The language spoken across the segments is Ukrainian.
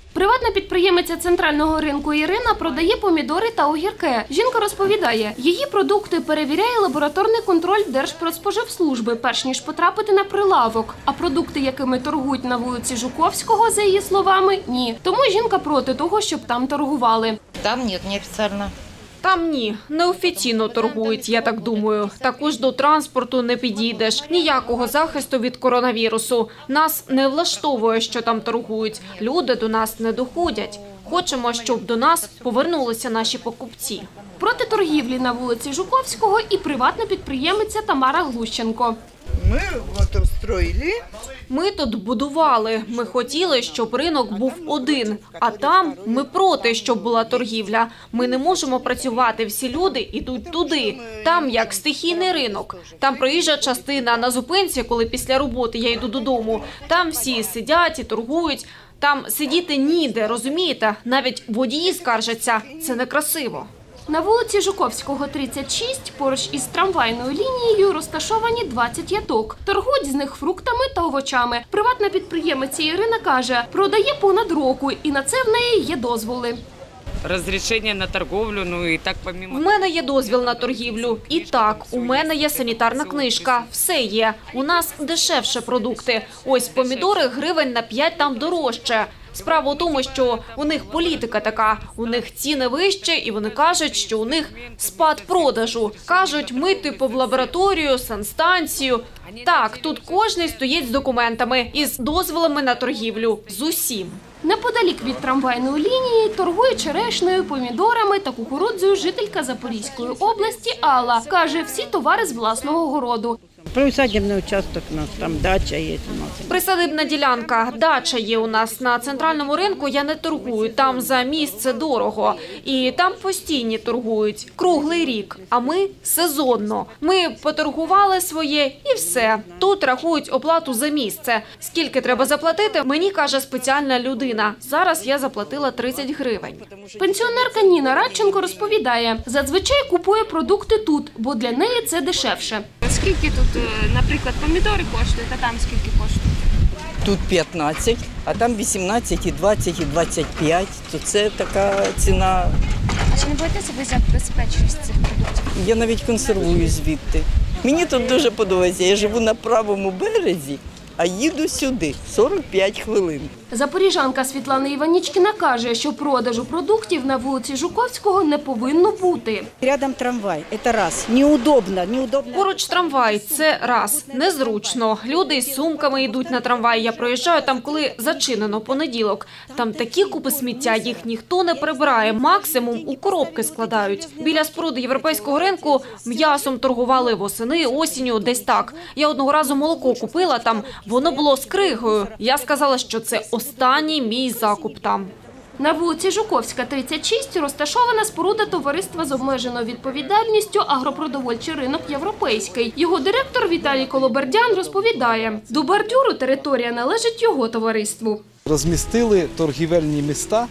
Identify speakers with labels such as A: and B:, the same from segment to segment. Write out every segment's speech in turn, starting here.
A: Приватна підприємиця центрального ринку Ірина продає помідори та огірки. Жінка розповідає, її продукти перевіряє лабораторний контроль Держпродспоживслужби, перш ніж потрапити на прилавок. А продукти, якими торгують на вулиці Жуковського, за її словами, ні. Тому жінка проти того, щоб там торгували.
B: Там ні, неофіційно.
C: Там ні, неофіційно торгують, я так думаю. Також до транспорту не підійдеш. Ніякого захисту від коронавірусу. Нас не влаштовує, що там торгують. Люди до нас не доходять. Хочемо, щоб до нас повернулися наші покупці.
A: Проти торгівлі на вулиці Жуковського і приватна підприємиця Тамара Глущенко.
D: Ми от устроїли.
C: Ми тут будували. Ми хотіли, щоб ринок був один. А там ми проти, щоб була торгівля. Ми не можемо працювати. Всі люди йдуть туди. Там як стихійний ринок. Там проїжджа частина на зупинці, коли після роботи я йду додому. Там всі сидять і торгують. Там сидіти ніде, розумієте? Навіть водії скаржаться. Це некрасиво.
A: На вулиці Жуковського, 36, поруч із трамвайною лінією розташовані 20 яток. Торгують з них фруктами та овочами. Приватна підприємиця Ірина каже, продає понад року і на це в неї є дозволи.
E: Розрішення на торговлю, ну і так помимо.
C: В мене є дозвіл на торгівлю. І так, у мене є санітарна книжка. Все є. У нас дешевше продукти. Ось помідори гривень на 5 там дорожче. Справа у тому, що у них політика така, у них ціни вище, і вони кажуть, що у них спад продажу. Кажуть, ми типу в лабораторію, санстанцію. Так, тут кожний стоїть з документами і з дозволами на торгівлю. З усім.
A: Неподалік від трамвайної лінії торгує черешнею, помідорами та кукурудзою жителька Запорізької області Алла. Каже, всі товари з власного городу.
F: Приусадебний участок у нас, там дача є у нас.
C: Присадибна ділянка, дача є у нас. На центральному ринку я не торгую, там за місце дорого. І там постійні торгують, круглий рік, а ми сезонно. Ми поторгували своє і все. Тут рахують оплату за місце. Скільки треба заплатити, мені каже спеціальна людина. Зараз я заплатила 30 гривень.
A: Пенсіонерка Ніна Радченко розповідає, зазвичай купує продукти тут, бо для неї це дешевше.
G: Скільки тут, наприклад, помідори коштують, а там скільки коштують?
H: Тут 15, а там 18, і 20, і 25. То це така ціна.
G: А чи не боїтеся ви за безпечність цих продуктів?
H: Я навіть консервую звідти. Мені тут дуже подобається. Я живу на правому березі, а їду сюди 45 хвилин.
A: Запоріжанка Світлана Іванічкіна каже, що продажу продуктів на вулиці Жуковського не повинно бути.
F: Рядом трамвай, це раз. Неудобно.
C: Поруч трамвай – це раз. Незручно. Люди із сумками йдуть на трамвай. Я проїжджаю там, коли зачинено понеділок. Там такі купи сміття, їх ніхто не прибирає. Максимум у коробки складають. Біля споруди європейського ринку м'ясом торгували восени, осінню, десь так. Я одного разу молоко купила там, воно було з кригою. Я сказала, що це останній мій закуп там.
A: На вулиці Жуковська, 36, розташована споруда товариства з обмеженою відповідальністю «Агропродовольчий ринок Європейський». Його директор Віталій Колобердян розповідає, до бордюру територія належить його товариству.
I: Розмістили торгівельні міста,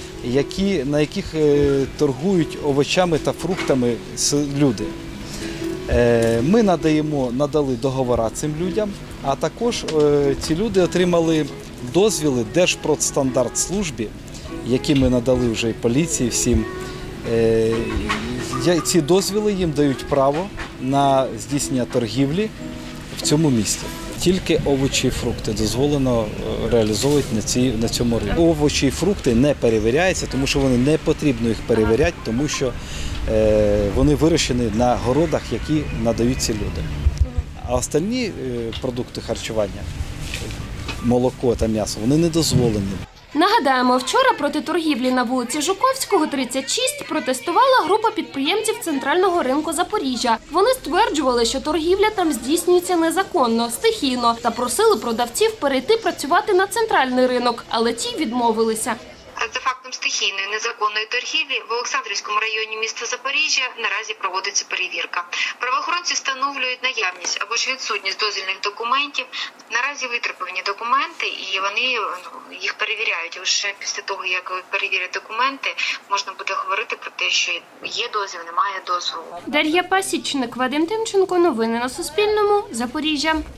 I: на яких торгують овочами та фруктами люди. Ми надали договори цим людям, а також ці люди отримали дозвіли Держпродстандартслужбі, які ми надали вже і поліції всім. Ці дозвіли їм дають право на здійснення торгівлі в цьому місті. Тільки овочі і фрукти дозволено реалізовувати на цьому ринку. Овочі і фрукти не перевіряються, тому що не потрібно їх перевіряти, тому що вони вирощені на городах, які надають ці люди. А остальні продукти харчування, молоко та м'ясо, вони не дозволені.
A: Нагадаємо, вчора проти торгівлі на вулиці Жуковського, 36, протестувала група підприємців центрального ринку Запоріжжя. Вони стверджували, що торгівля там здійснюється незаконно, стихійно та просили продавців перейти працювати на центральний ринок, але ті відмовилися.
J: За фактом стихійної незаконної торгівлі в Олександрівському районі міста Запоріжжя наразі проводиться перевірка. Правоохоронці встановлюють наявність або ж відсутність дозвільних документів. Наразі витребувані документи і вони їх перевіряють. Лише після того, як перевірять документи, можна буде говорити про те, що є дозвіл, немає дозволу.
A: Дар'я Пасічник, Вадим Тимченко. Новини на Суспільному. Запоріжжя.